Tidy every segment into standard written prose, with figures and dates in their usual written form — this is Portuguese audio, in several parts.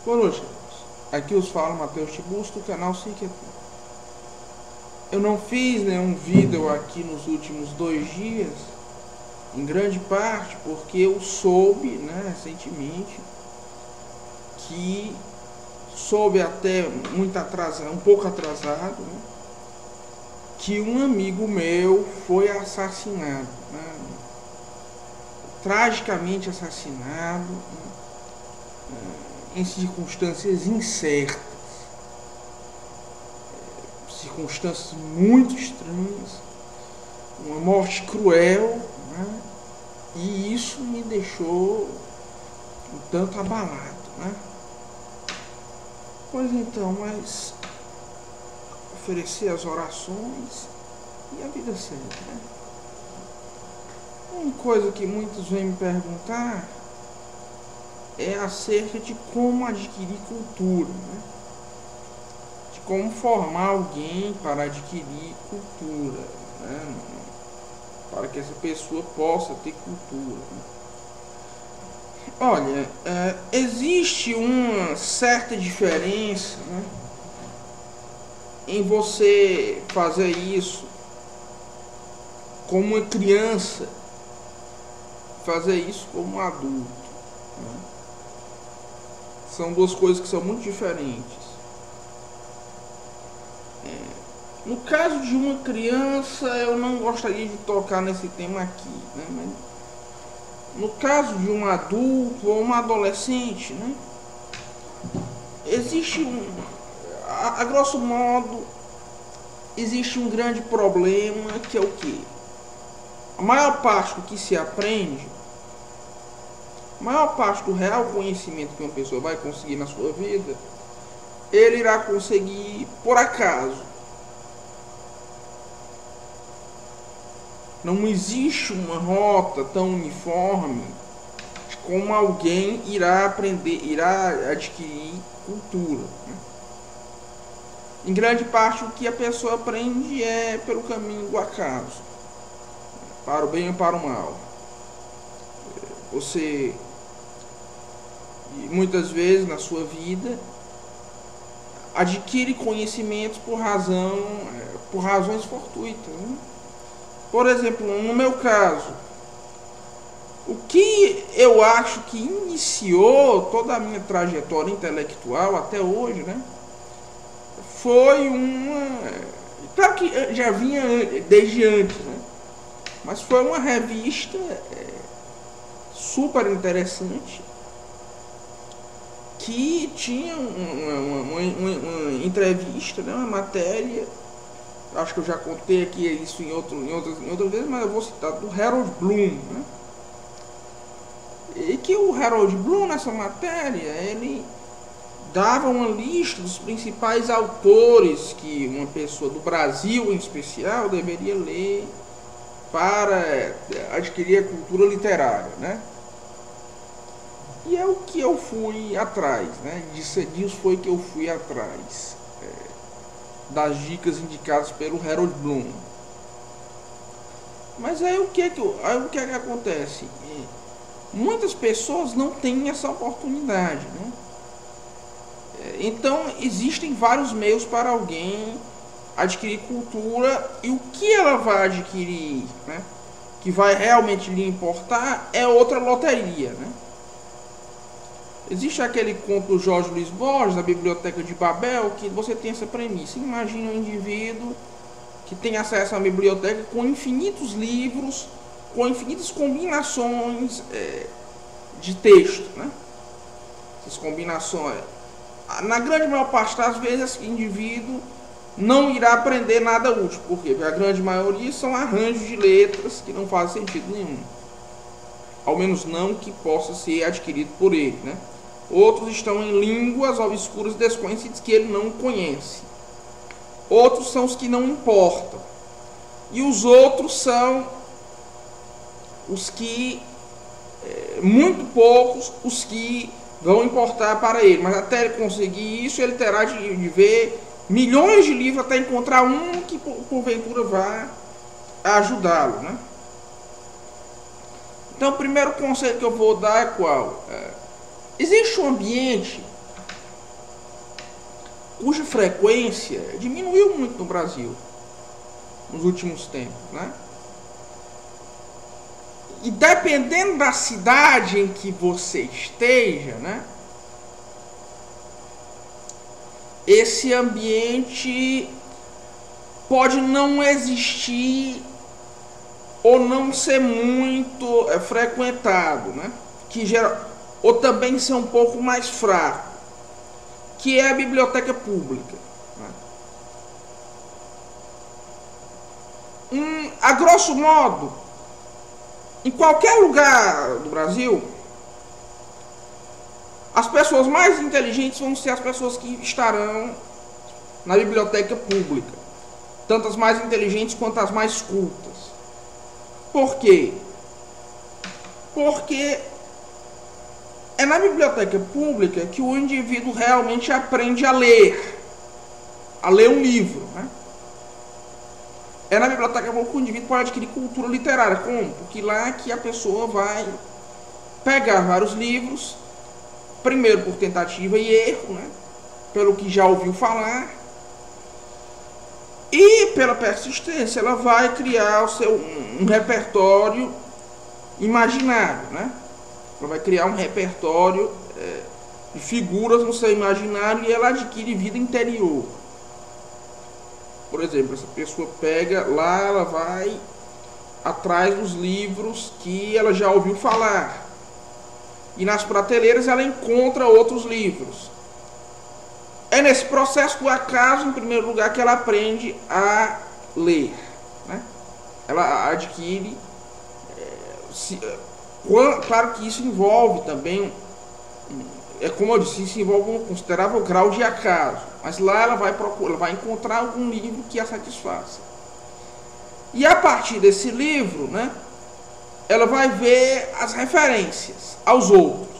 Boa noite, aqui os fala Matheus Tiburcio do canal Siquetu. Eu não fiz nenhum vídeo aqui nos últimos 2 dias, em grande parte porque eu soube, recentemente, que soube até muito atrasado, um pouco atrasado, que um amigo meu foi assassinado, tragicamente assassinado, em circunstâncias incertas, circunstâncias muito estranhas, uma morte cruel, e isso me deixou um tanto abalado, Pois então, mas oferecer as orações e a vida segue, Uma coisa que muitos vêm me perguntar é acerca de como adquirir cultura, de como formar alguém para adquirir cultura, para que essa pessoa possa ter cultura. Olha, existe uma certa diferença, em você fazer isso como uma criança, fazer isso como um adulto. São duas coisas que são muito diferentes. No caso de uma criança, eu não gostaria de tocar nesse tema aqui, mas no caso de um adulto ou um adolescente, existe a grosso modo, existe um grande problema, que é o quê? A maior parte do que se aprende, a maior parte do real conhecimento que uma pessoa vai conseguir na sua vida, ele irá conseguir por acaso. Não existe uma rota tão uniforme de como alguém irá aprender, irá adquirir cultura. Em grande parte, o que a pessoa aprende é pelo caminho do acaso, para o bem ou para o mal. Você, muitas vezes na sua vida, adquire conhecimentos por razões fortuitas. Por exemplo, no meu caso, o que eu acho que iniciou toda a minha trajetória intelectual até hoje, foi claro que já vinha desde antes, mas foi uma revista super interessante, que tinha uma entrevista, uma matéria, acho que eu já contei aqui isso em outras vezes, mas eu vou citar, do Harold Bloom, e que o Harold Bloom, nessa matéria, ele dava uma lista dos principais autores que uma pessoa do Brasil, em especial, deveria ler para adquirir a cultura literária, E é o que eu fui atrás, disso foi que eu fui atrás, das dicas indicadas pelo Harold Bloom. Mas aí o que é que acontece? Muitas pessoas não têm essa oportunidade, Então existem vários meios para alguém adquirir cultura, e o que ela vai adquirir, que vai realmente lhe importar, é outra loteria, Existe aquele conto do Jorge Luiz Borges, a Biblioteca de Babel, que você tem essa premissa. Imagina um indivíduo que tem acesso a uma biblioteca com infinitos livros, com infinitas combinações de texto, Essas combinações, na grande maior parte das vezes, esse indivíduo não irá aprender nada útil. Por quê? Porque a grande maioria são arranjos de letras que não fazem sentido nenhum. Ao menos não que possa ser adquirido por ele, Outros estão em línguas obscuras e desconhecidas que ele não conhece. Outros são os que não importam. E os outros são os que, muito poucos, os que vão importar para ele. Mas até ele conseguir isso, ele terá de ver milhões de livros até encontrar um que porventura vá ajudá-lo, Então o primeiro conselho que eu vou dar é qual? Existe um ambiente cuja frequência diminuiu muito no Brasil nos últimos tempos, né? E dependendo da cidade em que você esteja, né, esse ambiente pode não existir ou não ser muito frequentado, né? Ou também ser um pouco mais fraco, que é a biblioteca pública, né? A grosso modo, em qualquer lugar do Brasil, as pessoas mais inteligentes vão ser as pessoas que estarão na biblioteca pública, tanto as mais inteligentes quanto as mais cultas. Por quê? Porque é na biblioteca pública que o indivíduo realmente aprende a ler um livro, né? É na biblioteca pública que o indivíduo pode adquirir cultura literária. Como? Porque lá que a pessoa vai pegar vários livros, primeiro por tentativa e erro, né? Pelo que já ouviu falar, e pela persistência ela vai criar um repertório imaginário, né? Ela vai criar um repertório de figuras no seu imaginário e ela adquire vida interior. Por exemplo, essa pessoa pega lá, ela vai atrás dos livros que ela já ouviu falar, e nas prateleiras ela encontra outros livros. É nesse processo do acaso, em primeiro lugar, que ela aprende a ler, né? Ela adquire claro que isso envolve também, como eu disse, isso envolve um considerável grau de acaso, mas lá ela vai procurar, ela vai encontrar algum livro que a satisfaça. E a partir desse livro, né, ela vai ver as referências aos outros.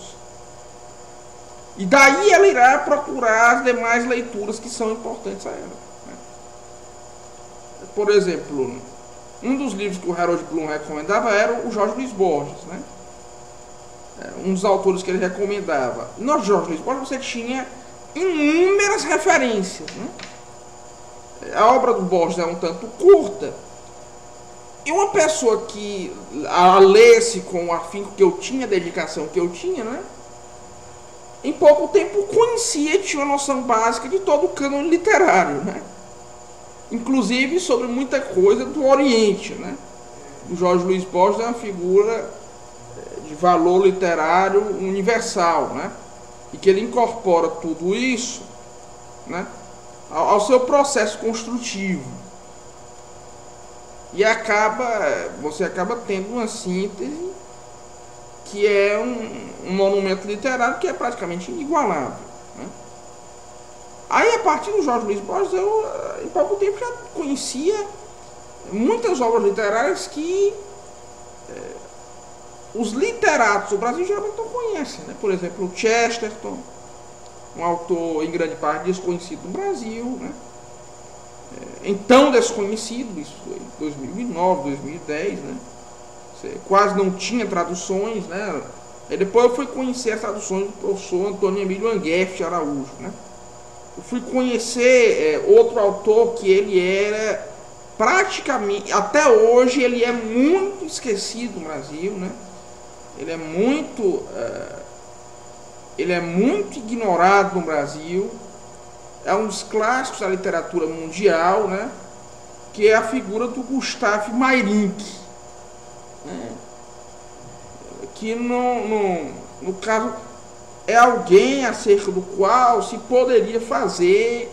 E daí ela irá procurar as demais leituras que são importantes a ela, né? Por exemplo, um dos livros que o Harold Bloom recomendava era o Jorge Luiz Borges, né? Um dos autores que ele recomendava. No Jorge Luiz Borges você tinha inúmeras referências, né? A obra do Borges é um tanto curta, e uma pessoa que a lesse com o afinco que eu tinha, a dedicação que eu tinha, né, em pouco tempo conhecia, tinha uma noção básica de todo o cânone literário, né? Inclusive sobre muita coisa do Oriente, né? O Jorge Luiz Borges é uma figura de valor literário universal, né? E que ele incorpora tudo isso, né, ao seu processo construtivo. E você acaba tendo uma síntese que é um monumento literário que é praticamente inigualável, né? Aí, a partir do Jorge Luiz Borges, eu, em pouco tempo, já conhecia muitas obras literárias que os literatos do Brasil geralmente não conhecem, né? Por exemplo, o Chesterton, um autor em grande parte desconhecido no Brasil, né? Então desconhecido, isso foi em 2009, 2010, né? Você quase não tinha traduções, né? E depois eu fui conhecer as traduções do professor Antônio Emílio Anguef Araújo, né? Eu fui conhecer outro autor que ele era praticamente, até hoje, ele é muito esquecido no Brasil, né? Ele é muito ignorado no Brasil. É um dos clássicos da literatura mundial, né? Que é a figura do Gustav Meyrink, né? Que no caso é alguém acerca do qual se poderia fazer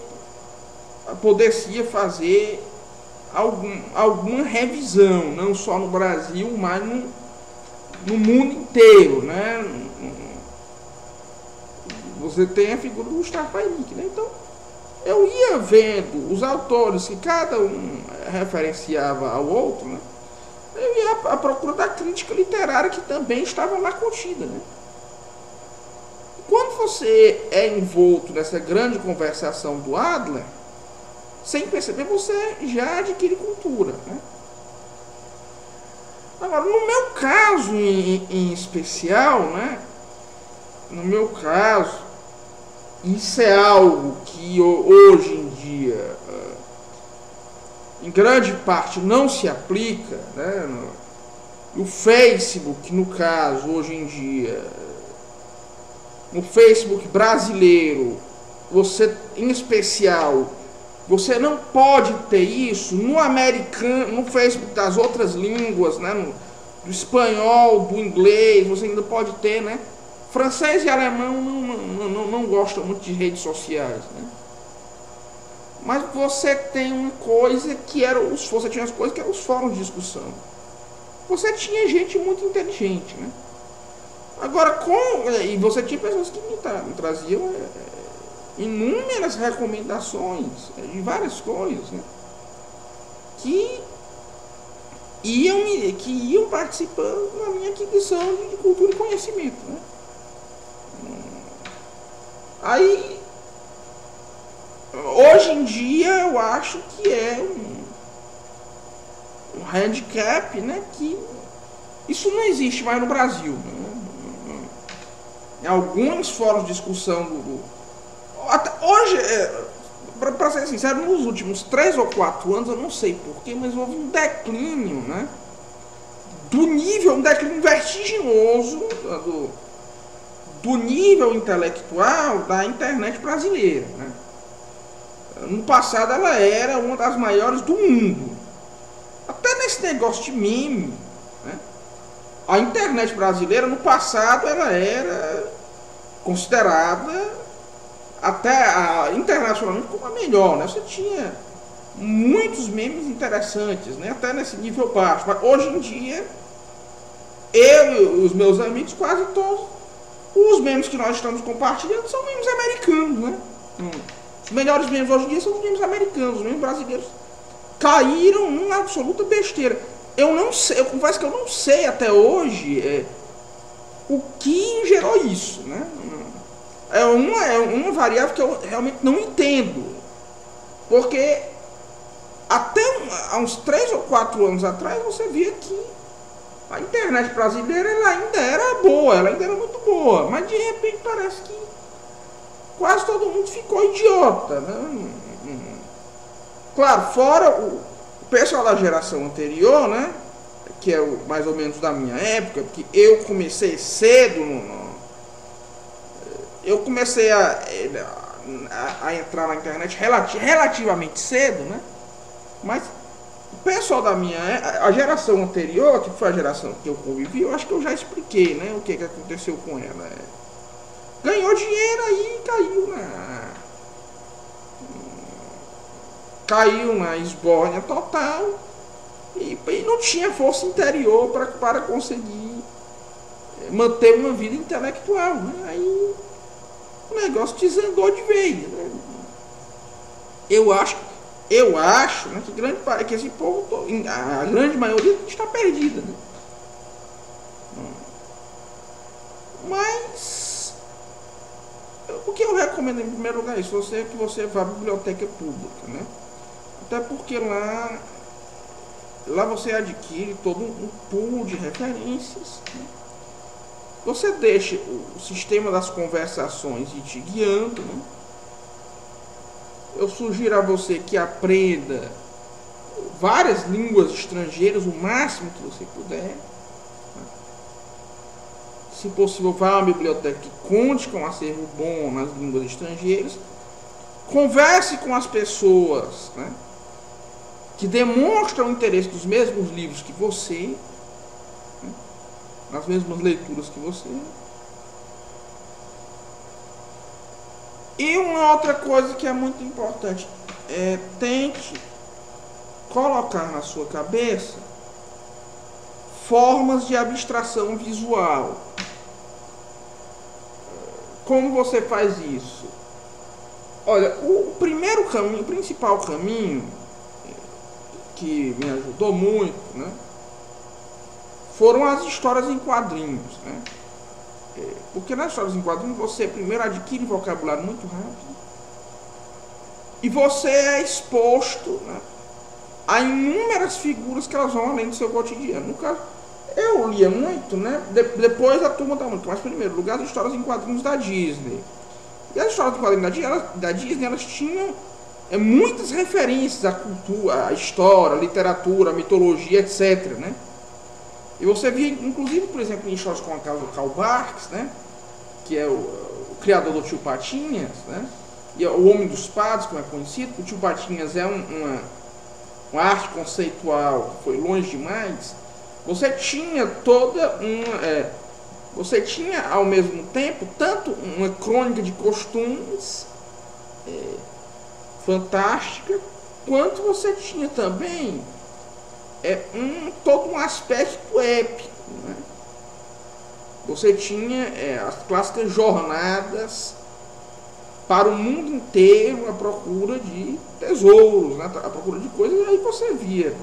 alguma revisão, não só no Brasil, mas no mundo inteiro, né? Você tem a figura do Gustavo Meyrink, né? Então, eu ia vendo os autores que cada um referenciava ao outro, né? Eu ia à procura da crítica literária que também estava lá contida, né? Quando você é envolto nessa grande conversação do Adler, sem perceber, você já adquire cultura, né? Agora, no meu caso em especial, né? No meu caso, isso é algo que hoje em dia, em grande parte, não se aplica, né? O Facebook, no caso, hoje em dia, no Facebook brasileiro, você, em especial, você não pode ter isso no americano, no Facebook das outras línguas, né? Do espanhol, do inglês, você ainda pode ter, né? Francês e alemão não gostam muito de redes sociais, né? Mas você tem uma coisa que era você tinha as coisas que eram os fóruns de discussão. Você tinha gente muito inteligente, né? Agora, e você tinha pessoas que me traziam inúmeras recomendações de várias coisas, né? Que iam participando na minha aquisição de cultura e conhecimento, né? Aí, hoje em dia, eu acho que é um handicap, né? Que isso não existe mais no Brasil, né? Em alguns fóruns de discussão até hoje, para ser sincero, nos últimos 3 ou 4 anos, eu não sei porquê, mas houve um declínio, né? Um declínio vertiginoso do nível intelectual da internet brasileira, né? No passado ela era uma das maiores do mundo. Até nesse negócio de meme, né? A internet brasileira no passado ela era considerada até internacionalmente como a melhor, né? Você tinha muitos memes interessantes, né? Até nesse nível baixo. Mas hoje em dia, eu e os meus amigos, quase todos os memes que nós estamos compartilhando são memes americanos, né? Os melhores memes hoje em dia são os memes americanos. Os memes brasileiros caíram numa absoluta besteira. Eu não sei, eu confesso que eu não sei até hoje o que gerou isso, né? É uma variável que eu realmente não entendo. Porque até há uns 3 ou 4 anos atrás você via que a internet brasileira ela ainda era boa, ela ainda era muito boa. Mas de repente parece que quase todo mundo ficou idiota, né? Claro, fora o pessoal da geração anterior, né? Que é mais ou menos da minha época, porque eu comecei cedo eu comecei a entrar na internet relativamente cedo, né? Mas o pessoal da a geração anterior, que foi a geração que eu convivi, eu acho que eu já expliquei, né? O que aconteceu com ela. Ganhou dinheiro aí e caiu na esbórnia total e não tinha força interior para conseguir manter uma vida intelectual, né? Aí o negócio desandou de vez, né? Eu acho, né, que esse povo, a grande maioria está perdida, né? Mas o que eu recomendo em primeiro lugar é isso, que você vá à biblioteca pública, né? Até porque lá você adquire todo um pool de referências, né? Você deixa o sistema das conversações ir te guiando, né? Eu sugiro a você que aprenda várias línguas estrangeiras, o máximo que você puder, né? Se possível, vá a uma biblioteca que conte com um acervo bom nas línguas estrangeiras. Converse com as pessoas, né, que demonstram interesse nos mesmos livros que você, né, nas mesmas leituras que você. E uma outra coisa que é muito importante, tente colocar na sua cabeça formas de abstração visual. Como você faz isso? Olha, o principal caminho que me ajudou muito, né, foram as histórias em quadrinhos, né? Porque nas histórias em quadrinhos você primeiro adquire vocabulário muito rápido e você é exposto, né, a inúmeras figuras que elas vão além do seu cotidiano. No caso, eu lia muito, né? Depois a Turma da Mônica, mas primeiro lugar, as histórias em quadrinhos da Disney. E as histórias do quadrinho da Disney, elas tinham muitas referências à cultura, à história, à literatura, à mitologia, etc. Né? E você via, inclusive, por exemplo, em histórias como a casa do Karl Barks, né? Que é o criador do Tio Patinhas, né? E o Homem dos Patos, como é conhecido. O Tio Patinhas é uma arte conceitual que foi longe demais. Você tinha toda uma... você tinha, ao mesmo tempo, tanto uma crônica de costumes fantástica, quanto você tinha também todo um aspecto épico. Né? Você tinha as clássicas jornadas para o mundo inteiro à procura de tesouros, né? À procura de coisas, e aí você via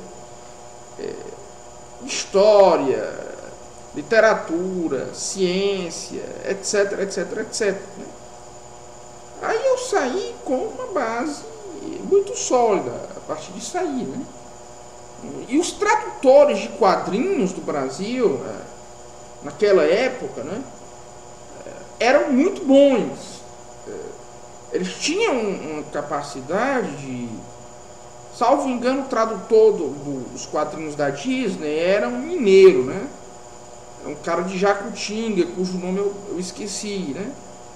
história, literatura, ciência, etc, etc, etc. Né? Aí eu saí com uma base muito sólida a partir disso aí, né? E os tradutores de quadrinhos do Brasil, naquela época, né, eram muito bons. Eles tinham uma capacidade de... Salvo engano, o tradutor dos quadrinhos da Disney era um mineiro, né? Um cara de Jacutinga, cujo nome eu esqueci, né?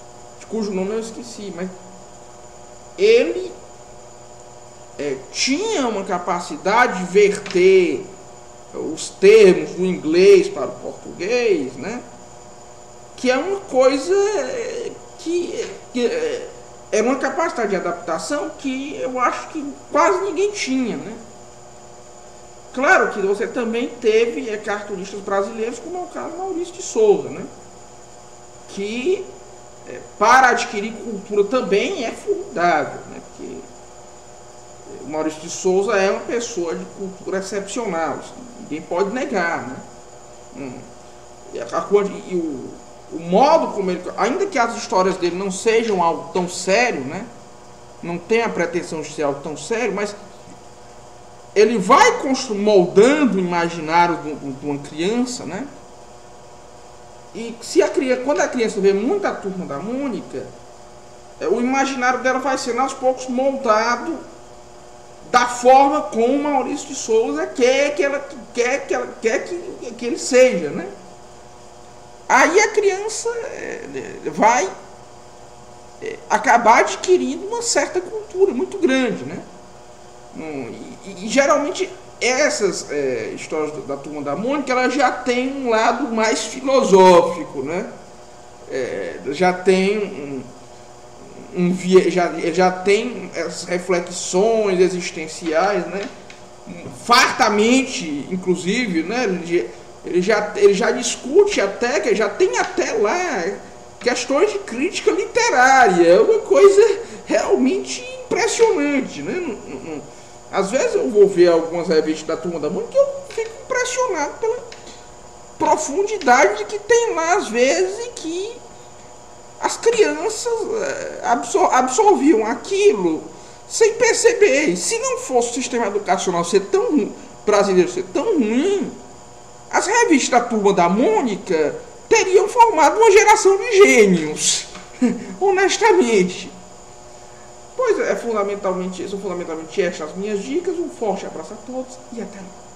Mas ele tinha uma capacidade de verter os termos do inglês para o português, né? Que é uma coisa que é uma capacidade de adaptação que eu acho que quase ninguém tinha, né? Claro que você também teve cartunistas brasileiros, como é o caso Maurício de Souza, né? Que para adquirir cultura também é formidável, né? Porque o Maurício de Souza é uma pessoa de cultura excepcional, ninguém pode negar, né? E o modo como ele... Ainda que as histórias dele não sejam algo tão sério, né? Não tenha a pretensão de ser algo tão sério, mas ele vai moldando o imaginário de uma criança, né? E quando a criança vê muito a Turma da Mônica, o imaginário dela vai sendo aos poucos moldado da forma como o Maurício de Souza quer que ele seja, né? Aí a criança vai acabar adquirindo uma certa cultura muito grande, né? E geralmente essas histórias da Turma da Mônica, ela já tem um lado mais filosófico, né? Já tem já tem as reflexões existenciais, né? Fartamente, inclusive, né? Ele já discute até, que já tem até lá questões de crítica literária. É uma coisa realmente impressionante, né? Às vezes eu vou ver algumas revistas da Turma da Mônica e eu fico impressionado pela profundidade que tem lá, às vezes, e que as crianças absorviam aquilo sem perceber. E se não fosse o sistema educacional brasileiro ser tão ruim, as revistas da Turma da Mônica teriam formado uma geração de gênios, honestamente. Pois são fundamentalmente estas as minhas dicas. Um forte abraço a todos e até lá.